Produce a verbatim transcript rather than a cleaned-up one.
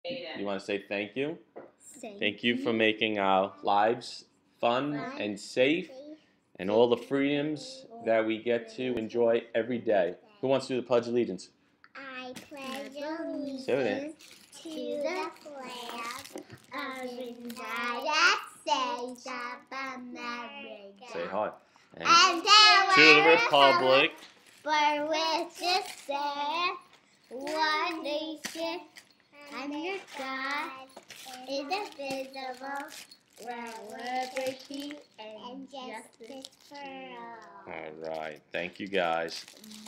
You want to say thank you? Thank, Thank you for making our lives fun and safe and all the freedoms that we get to enjoy every day. Who wants to do the Pledge of Allegiance? I pledge allegiance Say to the flag of the United States of America. Say hi. And And to the Republic for which it stands, one nation, under God, indivisible, with liberty and justice for all. all right. Thank you guys.